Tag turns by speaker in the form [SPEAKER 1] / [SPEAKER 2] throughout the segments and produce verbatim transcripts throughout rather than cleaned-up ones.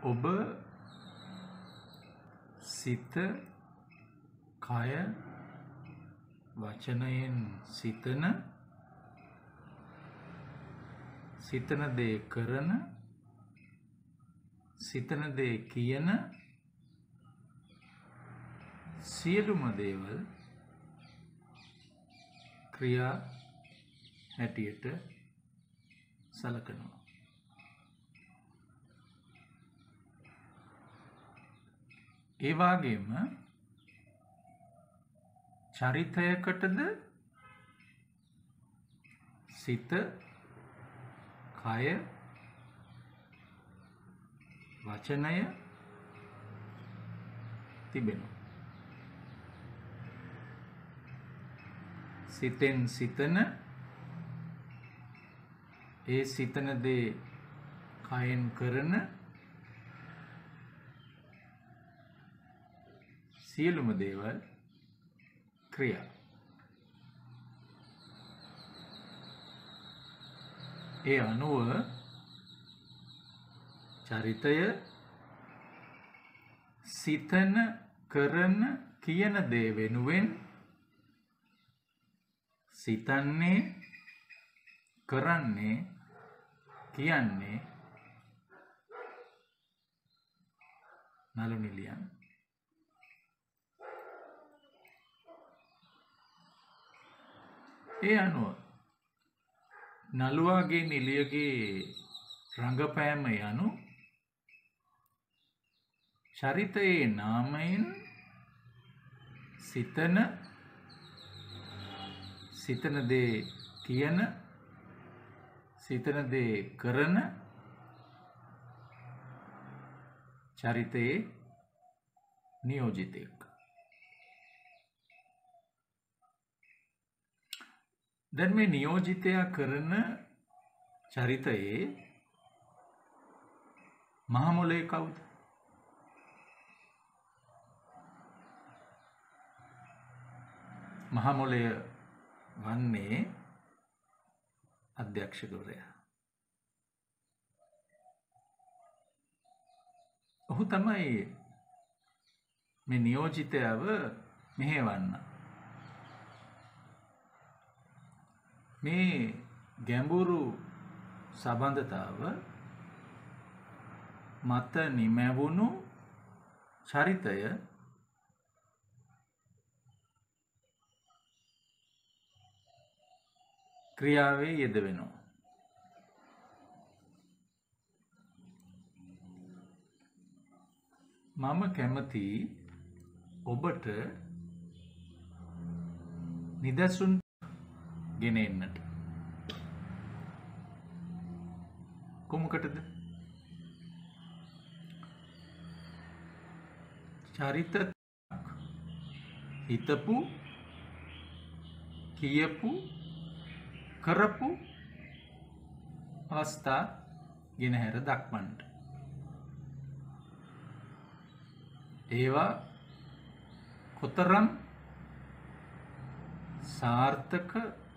[SPEAKER 1] ඔබ සිත කය වචනයෙන් සිතන සිතන දේ කරන සිතන දේ කියන සියලුම දේවල් ක්‍රියා හැටියට සලකනවා. ඒ වගේම චරිතයකටද සිත කය වචනය තිබෙනවා. සිතෙන් සිතන ඒ සිතන දේ කයෙන් කරන සියලුම දේවල් ක්‍රියා. ඒ අනුව චරිතය සිතන කරන කියන දේ වෙනුවෙන් සිතන්නේ කරන්නේ කියන්නේ නළු නිලියන්. ඒ අනුව නළුවාගේ නිලියගේ රංගපෑම යනු චරිතයේ නාමයෙන් සිතන සිතන දේ කියන සිතන දේ කරන චරිතයේ නියෝජිතයෙක්. දැන් මේ නියෝජිතයා කරන චරිතයේ මහා මොලේ කවුද? මහා මොලය වන්නේ අධ්‍යක්ෂකවරයා. ඔහු තමයි මේ නියෝජිතයව මෙහෙවන්න. මේ ගැඹුරු සම්බන්ධතාව මත නිමැවුණු චරිතය ක්‍රියාවේ යෙදවෙනවා. මම කැමති ඔබට නිදසුන් ගෙන එන්නට. කොමකටද? චරිත හිතපු කියපු කරපු අවස්ථා ගෙනහැර දක්වන්නට. ඒවා කොතරම් සාර්ථක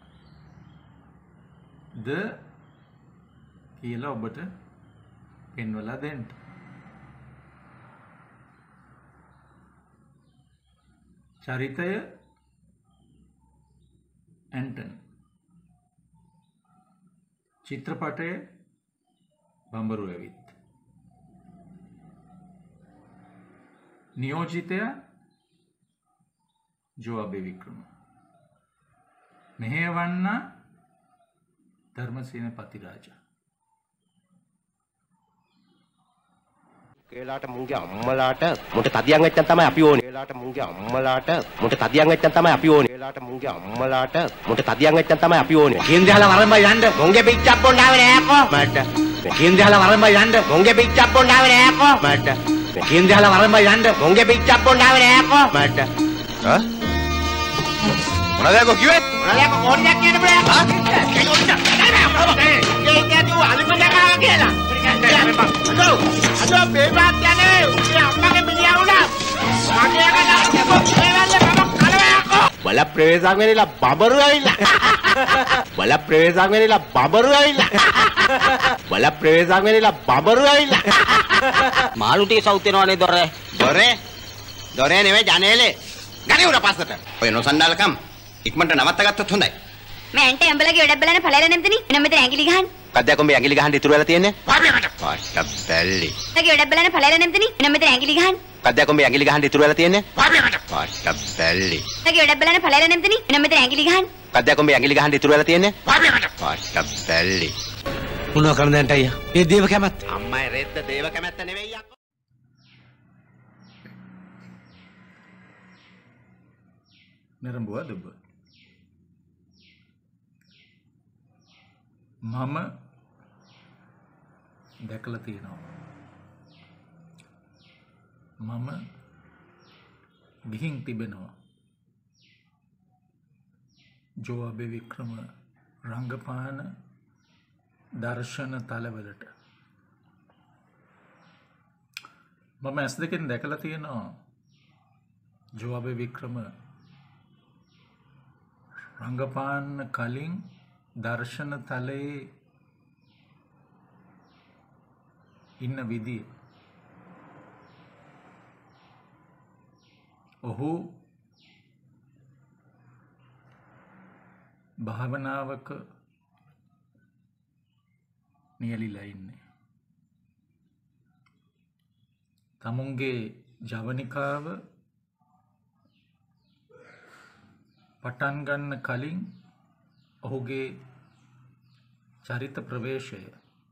[SPEAKER 1] ද කියලා ඔබට පෙන්වලා දෙන්න. චරිතය ඇන්ටන්, චිත්‍රපටයේ බඹරු ඇවිත්, නියෝජිතය ජෝඅබේ වික්‍රම, මෙහෙයවන්න ධර්මසේන පතිරාජා.
[SPEAKER 2] ඒලාට මුන්ගේ අම්මලාට මුන්ට තදියන් වෙච්චන් තමයි අපි ඕනේ. ඒලාට මුන්ගේ අම්මලාට මුන්ට තදියන් වෙච්චන් තමයි අපි ඕනේ. ඒලාට මුන්ගේ අම්මලාට මුන්ට තදියන් වෙච්චන් තමයි අපි ඕනේ. කේන්ද්‍රහලා වරඹ යන්න. මොන්ගේ පිච්චක් බොන්න ආවේ නෑකෝ. මට. කේන්ද්‍රහලා වරඹ යන්න. මොන්ගේ පිච්චක් බොන්න ආවේ නෑකෝ. මට. කේන්ද්‍රහලා වරඹ යන්න. මොන්ගේ පිච්චක් බොන්න ආවේ නෑකෝ. මට. හා? මොනවාද කිව්වේ? මොනවාද කොණ්ඩයක් කියන බෑ. හා? කොණ්ඩයක්. ඒ කියතු අලිමඩකා කියලා. අදෝ අදෝ බේබාත් යන්නේ උගේ අම්මගේ මිනිහා උනා. මගේ අකලා කොප්පේ වැල්ල මම කලවයක්ෝ. බල ප්‍රවේශම් වෙලා බබරු ඇවිල්ලා. බල ප්‍රවේශම් වෙනilla බඹරු ඇවිල්ලා. බල ප්‍රවේශම් වෙනilla බඹරු ඇවිල්ලා.
[SPEAKER 3] මාළු ටික සවුත් වෙනවනේ දොරේ.
[SPEAKER 2] දොරේ දොරේ නෙවෙයි ජනේලේ. ගණේ උඩ පස්සට. ඔය නොසන්ඩාලකම් ඉක්මනට නවත්ත ගත්තොත් හොඳයි.
[SPEAKER 4] මේ ඇන්ට ඇඹලගේ වැඩ බලන පළල නැද්දනි? එනම් මෙතන ඇඟිලි ගහන්න.
[SPEAKER 2] කද්දයක් උඹේ ඇඟිලි ගහන්න ඉතුරු වෙලා තියෙන්නේ? පාපියකට. පාට බැල්ලි.
[SPEAKER 4] ඇඟිලි වැඩ බලන පළල නැද්දනි? එනම් මෙතන ඇඟිලි ගහන්න.
[SPEAKER 2] කද්දයක් උඹේ ඇඟිලි ගහන්න ඉතුරු වෙලා තියෙන්නේ? පාපියකට. පාට බැල්ලි.
[SPEAKER 4] ඇඟිලි වැඩ බලන පළල නැද්දනි? එනම් මෙතන ඇඟිලි ගහන්න.
[SPEAKER 2] කද්දයක් උඹේ ඇඟිලි ගහන්න ඉතුරු වෙලා තියෙන්නේ? පාපියකට. පාට බැල්ලි.
[SPEAKER 3] මොනවා කරන්නද ඇන්ට අයියා? ඒ දේව කැමැත්ත.
[SPEAKER 2] අම්මයි රෙද්ද දේව කැමැත්ත නෙවෙයි අක්කෝ.
[SPEAKER 1] නැරඹුවාද ඔබ? මම දැකලා තියෙනවා. මම ගිහින් තිබෙනවා. ජෝබේ වික්‍රම රංගපාන දර්ශන තලවලට. මම ඇස් දෙකෙන් දැකලා තියෙනවා ජෝබේ වික්‍රම රංගපාන කලින් දර්ශන තලයේ ඉන්න විදිය. ඔහු භාවනාවක නියැලිලා ඉන්නේ. තමුන්ගේ ජවනිකාව පටන් ගන්න කලින් ඔහුගේ චරිත ප්‍රවේශය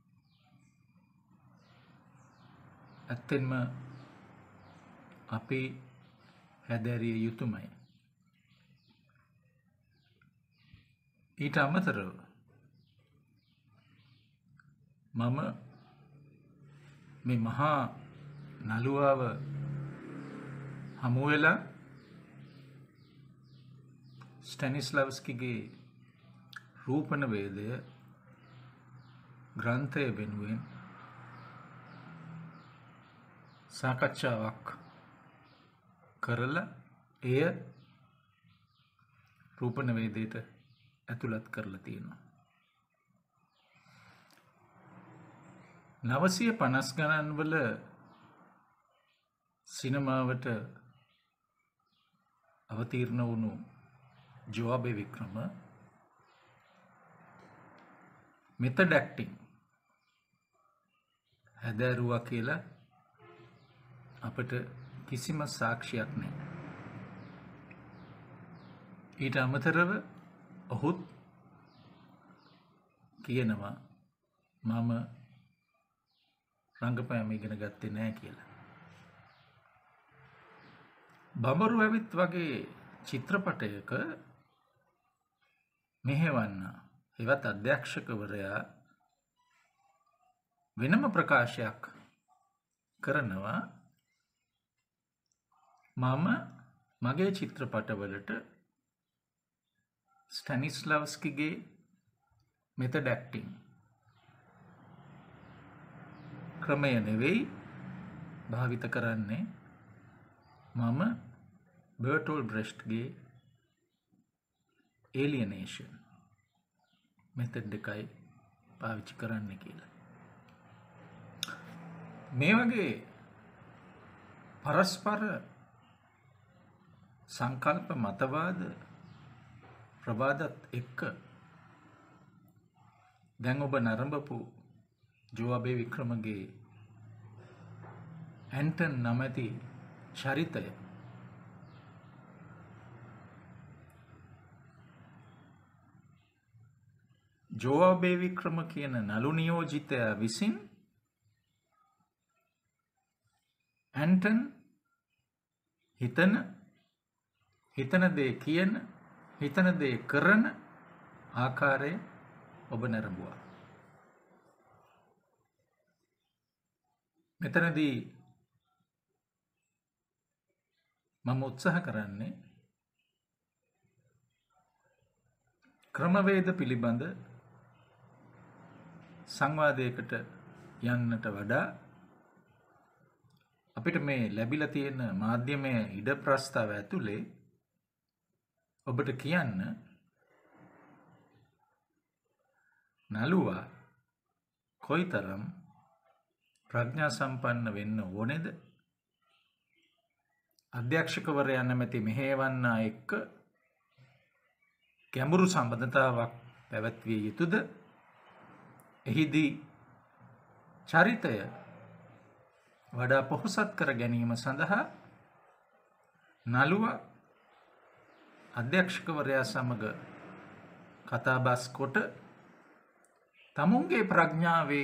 [SPEAKER 1] ඇත්තෙන්ම අපි හැදෑරිය යුතුමයි. ඊට අමතරව මම මේ මහා නළුවාව හමුවෙලා ස්ටැනිස්ලව්ස්කිගේ රූපණ වේදය ග්‍රන්ථය වෙනුවෙන් සාකච්ඡාවක් කරලා එය රූපණ වේදයට ඇතුළත් කරලා තියෙනවා. නවසිය පනස් ගණන් වල සිනමාවට අවතීර්ණ වුණු ජෝබේ වික්‍රම මෙතඩ් ඇක්ටිං හැදෑරුවා කියලා අපට කිසිම සාක්ෂියක් නැහැ. ඊට අමතරව ඔහුත් කියනවා මම රංගපෑම ඉගෙන ගත්තේ නැහැ කියලා. බඹරු ඇවිත් වගේ චිත්‍රපටයක මෙහෙවන්න එවත් අධ්‍යක්ෂකවරයා වෙනම ප්‍රකාශයක් කරනවා මම මගේ චිත්‍රපටවලට ස්ටැනිස්ලව්ස්කිගේ මෙතඩ් ඇක්ටිං ක්‍රමය නෙවෙයි භාවිත කරන්නේ මම බර්ටෝල් බ්‍රෙෂ්ට්ගේ ඒලියනේෂන් මෙතඩ් එකයි පාවිච්චි කරන්න කියලා. මේ වගේ පරස්පර සංකල්ප මතවාද ප්‍රවාදත් එක්ක දැන් ඔබ නරඹපු ජෝබේ වික්‍රමගේ ඇන්ටන් නමැති චරිතය ජෝබේ වික්‍රම කියන නළු නියෝජිතයා විසින් ඇන්ටන් හිතන හිතන දේ කියන හිතන දේ කරන ආකාරය ඔබ නරඹුවා. මෙතනදී මම උත්සාහ කරන්නේ ක්‍රමවේද පිළිබඳ සංවාදයකට යන්නට වඩා අපිට මේ ලැබිලා තියෙන මාධ්‍යමය ඉඩ ප්‍රස්තාව ඇතුලේ ඔබට කියන්න නළුවා කොයිතරම් ප්‍රඥා සම්පන්න වෙන්න ඕනේද? අධ්‍යක්ෂකවරයා නැමැති මෙහෙයවන්නා එක්ක ගැඹුරු සම්බන්ධතාවක් පැවැත්විය යුතුද? එහිදී චරිතය වඩා පොහොසත් කර ගැනීම සඳහා නළුවා අධ්‍යක්ෂකවරයා සමග කතාබස් කොට තමුන්ගේ ප්‍රඥාවේ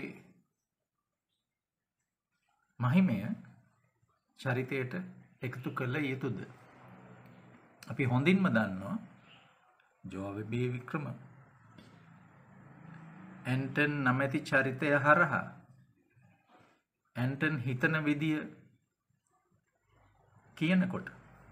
[SPEAKER 1] මහිමය චරිතයට එකතු කළ යුතුද? අපි හොඳින්ම දන්නවා ජෝබ් බී වික්‍රම ඇන්ටන් නැමැති චරිතය හරහා ඇන්ටන් හිතන විදිය කියනකොට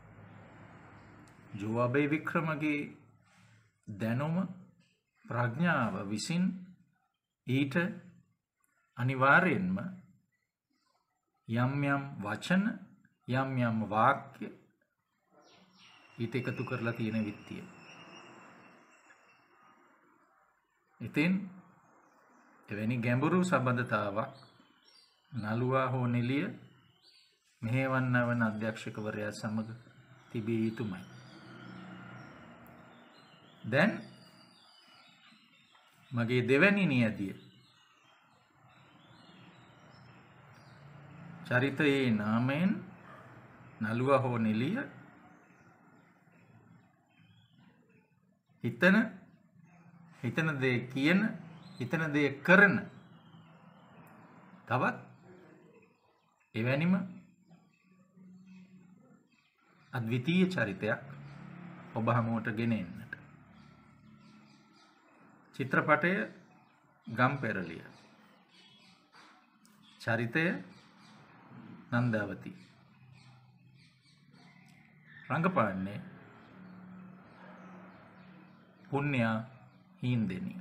[SPEAKER 1] ජෝබ් වික්‍රමගේ දැනුම ප්‍රඥාව විසින් ඊට අනිවාර්යෙන්ම යම් යම් වචන යම් යම් වාක්‍ය ඊට එකතු කරලා තියෙන විත්තිය. ඉතින් එවැනි ගැඹුරු සම්බන්ධතාවක් නළුවා හෝ නිලිය මෙහෙවන්නා වන අධ්‍යක්ෂකවරයා සමග තිබිය යුතුමයි. දැන් මගේ දෙවැනි නියතිය චරිතයේ නාමයෙන් නළුවා හෝ නිලිය හිතන හිතන දේ කියන හිතන දේ කරන තවත් එවැනිම අද්විතීය චරිතයක් ඔබ හමුවට ගෙන එන්නට. චිත්‍රපටය ගම්පෙරළිය. චරිතය නන්දාවති. රංගපාන්නේ පුණ්‍යා හීන්දෙනිය.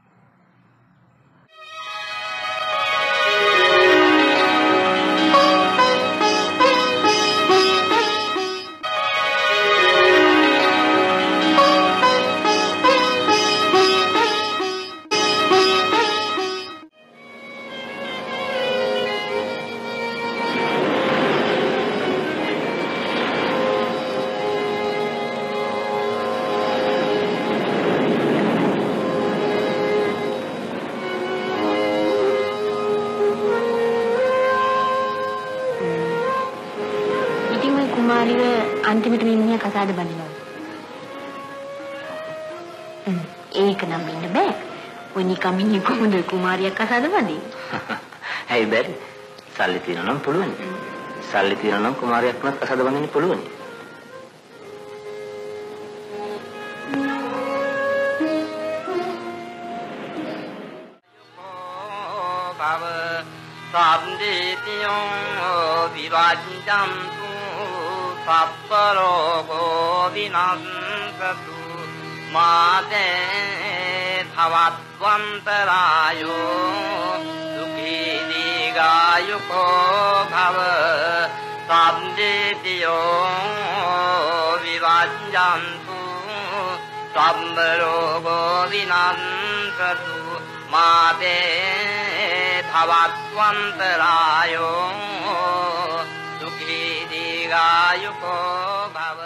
[SPEAKER 5] අන්තිමට මිනිහා කසාද බඳිනවා. හ්ම් ඒක නම් වෙන්න බෑ. ඔය නිකම් මිනිහ කොහොමද කුමාරියක් කසාද බඳින්නේ?
[SPEAKER 3] ඇයි බැරි? සල්ලි තියනවා නම් පුළුවන්. සල්ලි තියනවා නම් කුමාරයෙක් වුණත් කසාද බඳින්න පුළුවන්.
[SPEAKER 6] භව සම්දේතියෝ විරාජ්‍යන්තු සප්පරෝගෝ විනස්සතු මාතේ භවත්වන්තරායෝ සුඛී දීඝායුකෝ භව සම්දේතියෝ විරාජ්‍යන්තු සම්බරෝගෝ විනස්සතු මාතේ භවත්වන්තරායෝ සුඛී දීඝායුකෝ භව.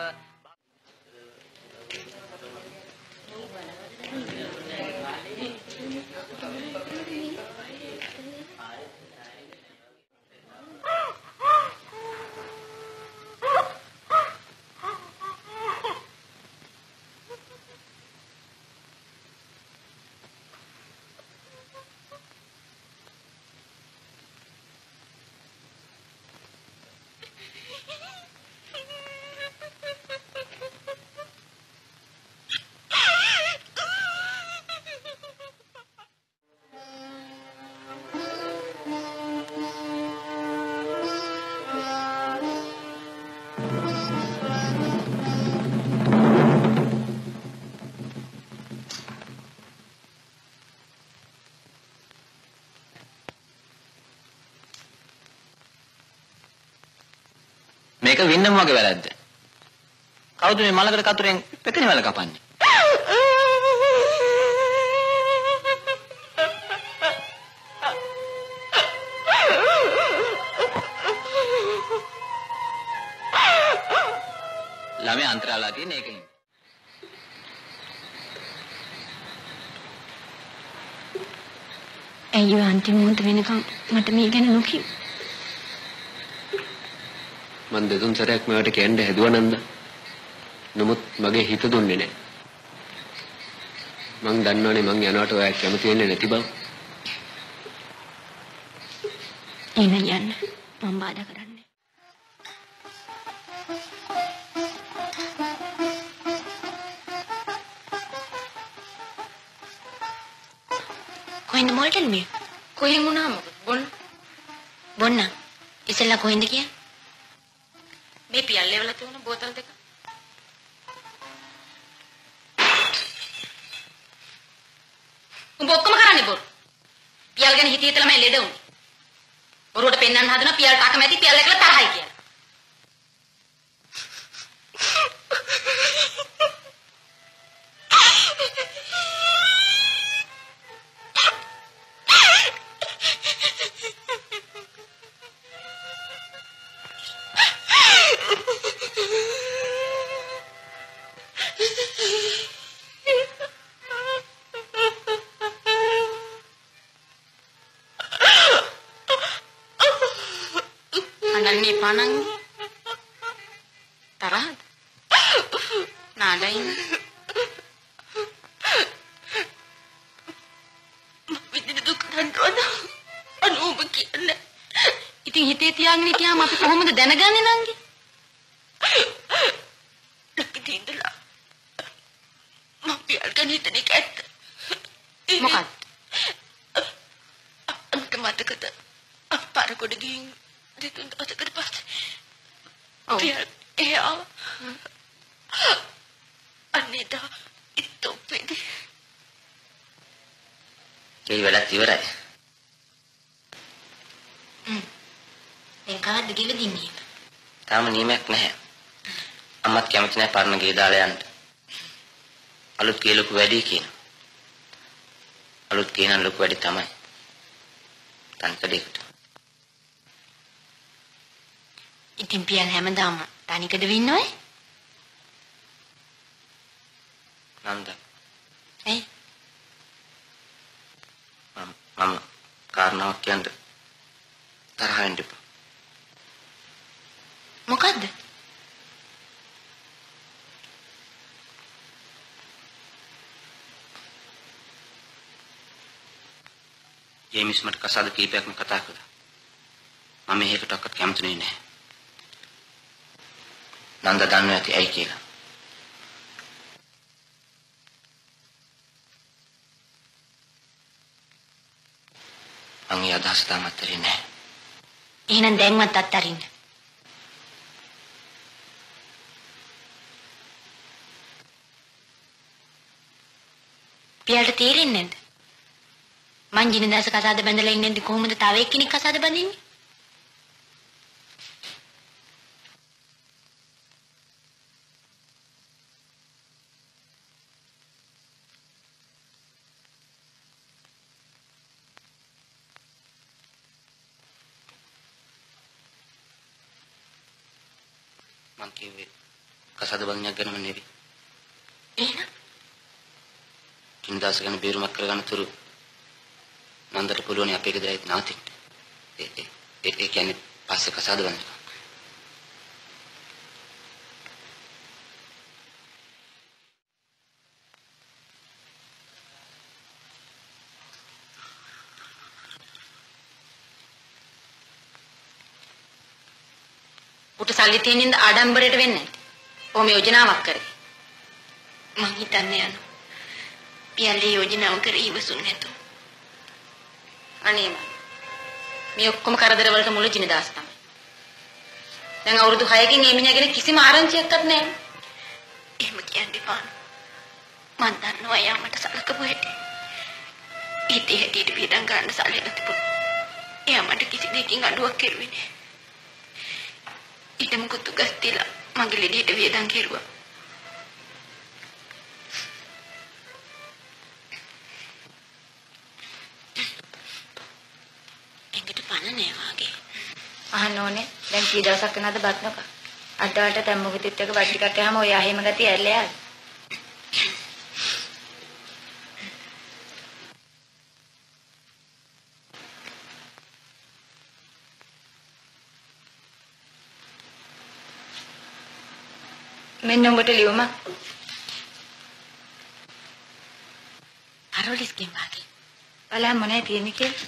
[SPEAKER 3] මේක වින්නම වගේ වැරද්ද. කවුද මේ මලකට කතුරෙන් පෙකෙන වල කපන්නේ? අන්තරාලා තියෙන එකකින්.
[SPEAKER 5] අයියෝ අන්තිම මොහොත වෙනකම් මට මේ ගැන නොකියු.
[SPEAKER 7] මන් දෙතුන් සැරයක් මේවට කියන්න හැදුවා නන්ද. නමුත් මගේ හිත දුන්නේ නැහැ. මං දන්නවනේ මං යනවට ඔයා කැමති වෙන්නේ නැති බව.
[SPEAKER 5] එන්න යන්න. මම බාධා කරන්නේ. කොහෙන්ද මොල්ටන් මේ? කොහෙන් වුණාම බොන්න. බොන්න. ඉස්සෙල්ලා කොහෙන්ද කියන්නේ? මේ පියල්ලේ වල තියෙන බෝතල් දෙක. උඹ ඔක්කොම කරන්නේ බොරු. පියල් ගැන හිතේ තමයි ලෙඩ උනේ. බොරුවට පෙන්වන්න හදන පියල්ට අකමැති පියල් එකල තරහයි කියලා. Anani panang tarad nadain විදින දුක් දන්නවද අනු ඔබ කියන්නේ ඉතින් හිතේ තියාගෙන හිටියාම අපි කොහොමද දැනගන්නේ නංගි ලකිතින් ඉඳලා මම පියල් ගන්න හිතන එක ඇත්ත මොකක්ද අන්ත මතකද අප්පාර කොට ගිහින් දෙතුන් දවසකට පස්සේ ඔව් එයා අනේදා ඉතෝපෙදි
[SPEAKER 3] ඒ වෙලත් ඉවරයි.
[SPEAKER 5] හ්ම් දැන් කාද ගෙවදින්නේ
[SPEAKER 3] තාම නියමයක් නැහැ. අම්මත් කැමති නැහැ පරණ ගේ දාලා යන්න. අලුත් ගේ ලොකු වැඩි කියන. අලුත් ගේ නම් ලොකු වැඩි තමයි. තන්කඩේකට.
[SPEAKER 5] ඉතින් පියන් හැමදාම තනිකද වින්නෝයි?
[SPEAKER 3] නන්ද.
[SPEAKER 5] ඇයි?
[SPEAKER 3] මම මම කාරණාවක් කියන්න තරහ වෙන්න එපා.
[SPEAKER 5] මොකද්ද?
[SPEAKER 3] ජේමිස් මට කසාද කීපයක්ම කතා කළා. මම මේකටවත් කැමති නෑ. නන්ද දන්නවා ඇති ඇයි කියලා. මං ඒ අදහස තාම අත්හැරෙන්නේ නැහැ.
[SPEAKER 5] එහෙනම් දැන්වත් අත්හරින්න. පියාට තේරෙන්නේ නැද්ද? මං ජිනදාස කසාද බැඳලා ඉන්නේ කොහොමද තව එක්කෙනෙක් කසාද බඳින්නේ?
[SPEAKER 3] මං කිව්වේ කසාද බඳින්නක් ගැනම නෙවෙයි.
[SPEAKER 5] එහෙනම්
[SPEAKER 3] ජිනදාස ගැන බේරුමක් කරගන්න තුරු නන්දට පුළුවන් අපේ ගෙදර ඇවිත් නාතින්න. ඒ ඒ ඒ කියන්නේ පස්සේ කසාද බඳින්න.
[SPEAKER 5] උට සල්ලි තියෙනින්ද ආඩම්බරයට වෙන්නේ නැති. ඔහොම යෝජනාවක් කරේ. මං හිතන්නේ යනවා. පියල්ලේ යෝජනාව කරේ ඉවසුන්නේ නැතු. අනේ මේ ඔක්කොම කරදර වලට මුල ජිනදාස් තමයි. දැන් අවුරුදු හයකින් මේ මිනිහගෙන කිසිම ආරංචියක්වත් නැහැ. එහෙම කියන්න එපා. මං දන්නවා යා මට සලකපු හැටි. ඉතින් හැටියට පිටං ගන්න සල්ලි නැතිපො. එයා මට කිසි දෙයකින් අඩුවක් කෙරුවේ නෑ. ඊට මොකද ගස්තිලා මගේ ලෙඩේට වේදන් කෙරුවා. එංගට පණ නෑ වාගේ. අහන්න ඕනේ. දැන් කී දවසක් වෙනවද බත් නොකා? අදට තම්මුගිතිත් එක බත් ටිකක් කෑම ඔය ආහෙම ගතිය ඇල්ලේ ආද? මෙන්න උඹට ලියුමක්. අරෝලිස්ගෙන් වාගේ. බලන්න මොනේ තියෙන්නේ කියලා.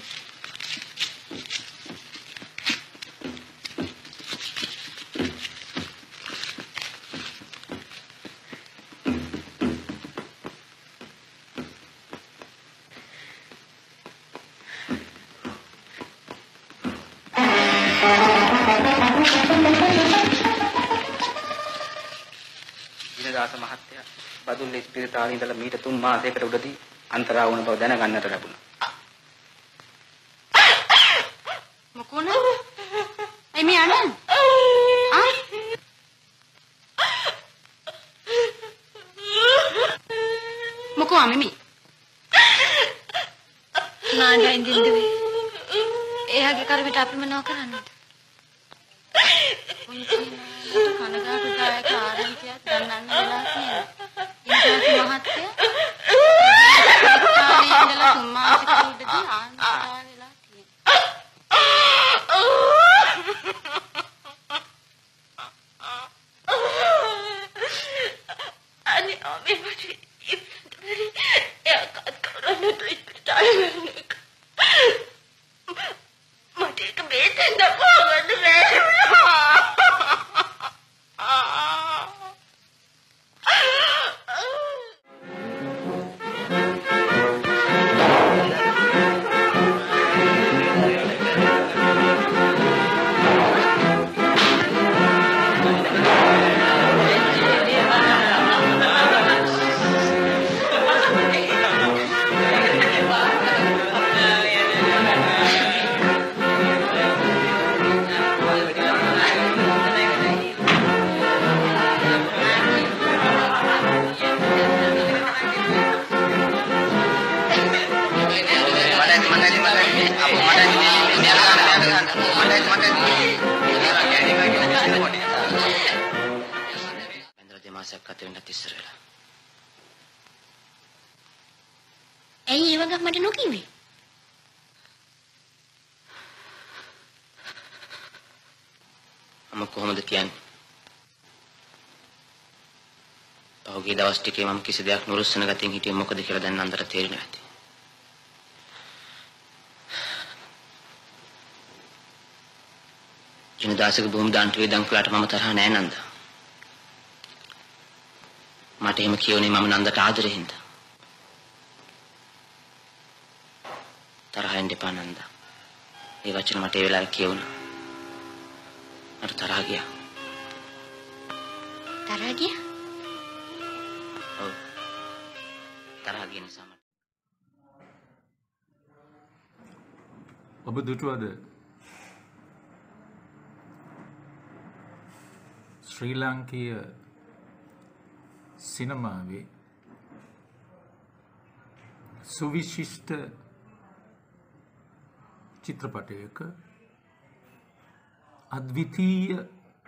[SPEAKER 8] දිනදාස මහත්තයා බදුල්ල ස්පිරිතාලේ ඉඳලා මීට තුන් මාසයකට උඩදී අන්තරා වුණ බව දැනගන්නට ලැබුණා.
[SPEAKER 5] මොකෝන? එමි අනන්. ආ? මොකෝ අමෙමි? නාඩෙන් දින්දුවේ. එයාගේ කරවිට අපි මොනව කරන්නද? කනගාටු දායක ආරංචියක් ගන්නන්න වෙලා තියෙනවා. ඉන්දියානු මහත්තයා තාලේ ඉඳලා තුන් මාසෙකට උඩදී ආන්තරා වෙලා තියෙනවා. අනේ අමේ මට ඉපදෙරි එයාකත් කරන්නට ඉස්පිරිතාලේ මට ඒක බේතෙන් දක්වන්න බැහැ. ඇයි ඒ වගේ මට නොකිව්වේ?
[SPEAKER 3] මම කොහොමද කියන්නේ? පහුගිය දවස් ටිකේ මම කිසි දෙයක් නුරුස්සන ගතියෙන් හිටියේ මොකද කියලා දැන් අන්දර තේරෙන්නේ නැති. ජනදාසක බොහොම දාන්ට වේදන් කළාට මම තරහ නෑ නන්ද. මට එහෙම කියෝනේ මම නන්දට ආදරේ හින්දා. තරහින් දෙපා නන්ද. ඒ වචන මට ඒ වෙලාවේ කියවුණා. මට තරහ ගියා.
[SPEAKER 5] තරහ ගියා?
[SPEAKER 3] ඔව්. තරහ ගිය නිසා මට.
[SPEAKER 1] ඔබ දුටුවද ශ්‍රී ලාංකීය සිනමාවේ සුවිශිෂ්ට චිත්‍රපටයක අද්විතීය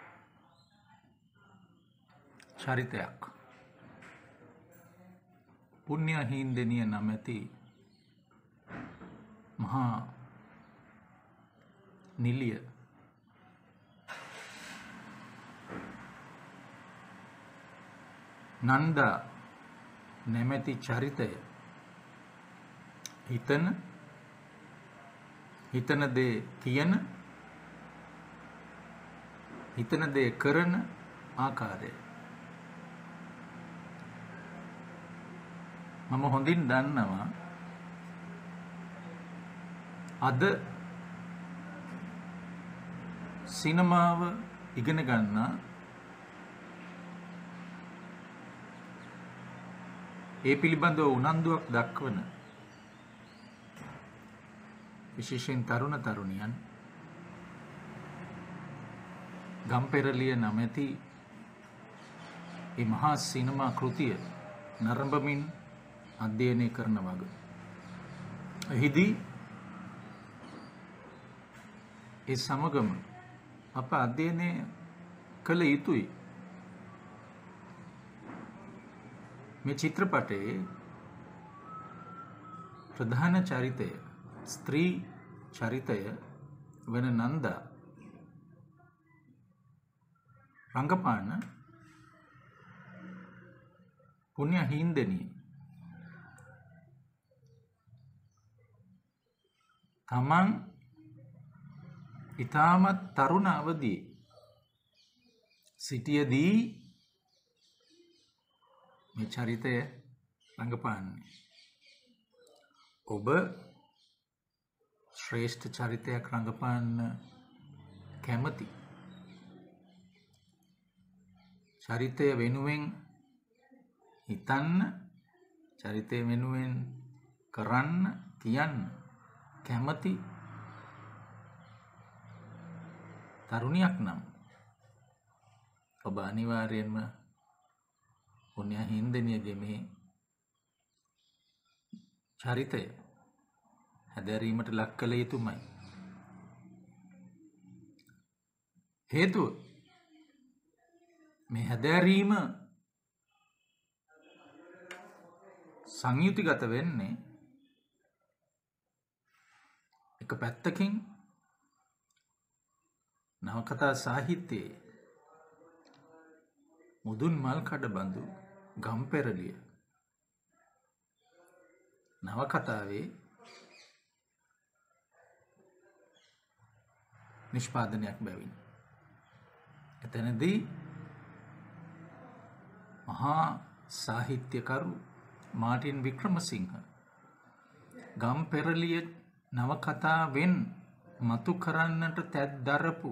[SPEAKER 1] චරිතයක් පුණ්‍ය හින්දෙනිය නමැති මහා නිලිය නන්දා නැමැති චරිතය හිතන හිතන දේ කියන හිතන දේ කරන ආකාරය මම හොඳින් දන්නවා. අද සිනමාව ඉගෙන ගන්නා ඒ පිළිබඳව උනන්දුවක් දක්වන විශේෂයෙන් තරුණ තරුණියන් ගම්පෙරළිය නැමැති මේ මහා සිනමා කෘතිය නරඹමින් අධ්‍යයනය කරන වග. එහිදී ඒ සමගම අප අධ්‍යයනය කළ යුතුයි. මේ චිත්‍රපටයේ ප්‍රධාන චරිතය ස්ත්‍රී චරිතය වන නන්දා රංගපාන පුණ්‍ය හින්දෙනිය තමන් ඉතාමත් තරුණ අවදී සිටියදී මේ චරිතය රංගපාන්නේ. ඔබ ශ්‍රේෂ්ඨ චරිතයක් රංගපාන්න කැමති. චරිතය වෙනුවෙන් හිතන්න, චරිතය වෙනුවෙන් කරන්න, කියන්න කැමති තරුණියක් නම් ඔබ අනිවාර්යයෙන්ම පුණ්‍ය හින්දෙනියගේ මේ චරිතය හැදෑරීමට ලක් කළ යුතුමයි. හේතුව මේ හැදෑරීම සංයුතිගත වෙන්නේ එක පැත්තකින් නවකතා සාහිත්‍යයේ මුදුන් මල් කඩබඳු ගම්පෙරළිය නවකතාවේ නිෂ්පාදනයක් බැවින්. එතනදී මහා සාහිත්‍යකරු මාටින් වික්‍රමසිංහ ගම්පෙරළිය නවකතාවෙන් මතු කරන්නට තැත් දරපු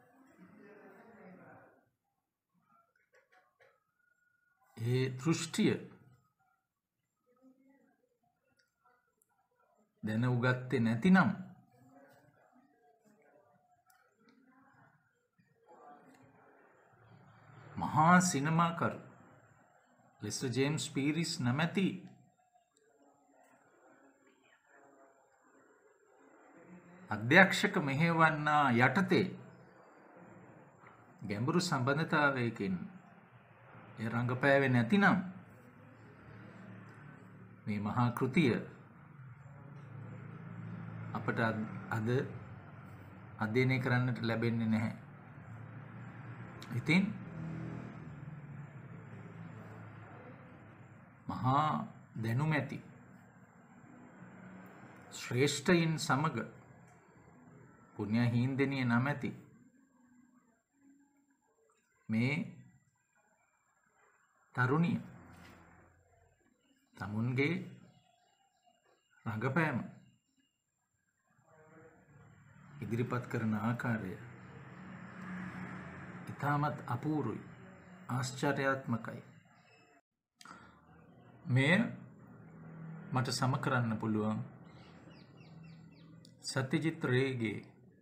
[SPEAKER 1] ඒ දෘෂ්ටිය දැන උගත්තේ නැතිනම් මහා සිනමාකරු ලෙස්ටර් ජේම්ස් පීරිස් නැමැති අධ්‍යක්ෂක මෙහෙවන්නා යටතේ ගැඹුරු සම්බන්ධතාවයකින් ඒ රංගපෑවේ නැතිනම් මේ මහා කෘතිය අපට අද අධ්‍යයනය කරන්නට ලැබෙන්නේ නැහැ. ඉතින් මහා දැනුම ඇති ශ්‍රේෂ්ඨයින් සමග පුණ්‍ය හින්දෙනිය නමැති මේ තරුණිය තමුන්ගේ රඟපෑම ඉදිරිපත් කරන ආකාරය ඉතාමත් අපූරුයි, ආශ්චර්යාත්මකයි. මෙය මට සම කරන්න පුළුවන් සත්‍යජිත් රේගේ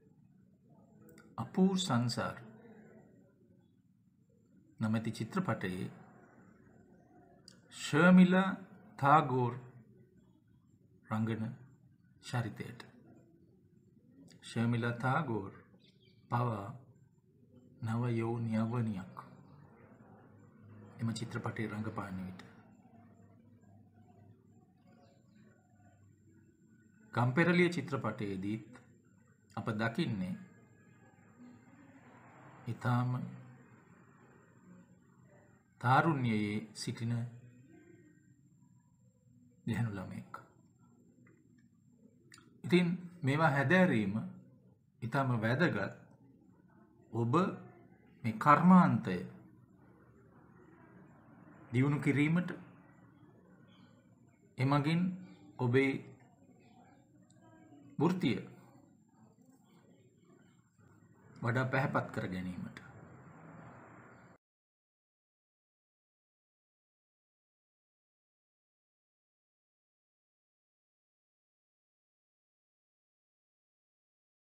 [SPEAKER 1] අපූර් සංසාර නමැති චිත්‍රපටයේ ශර්මිලා තාගෝර් රංගන චරිතයට. ශර්මිලා තාගෝර් පවා නව යෞවන යවනියක් එම චිත්‍රපටයේ රංගපාන විට. ගම්පෙරළිය චිත්‍රපටයේදීත් අප දකින්නේ ඉතාම තාරුණ්‍යයේ සිටින ගැහැණු ළමයෙක්. ඉතින් මේවා හැදෑරීම ඉතාම වැදගත්. ඔබ මේ කර්මාන්තය දියුණු කිරීමට, එමගින් ඔබේ වෘත්තිය වඩා පැහැපත් කර ගැනීමට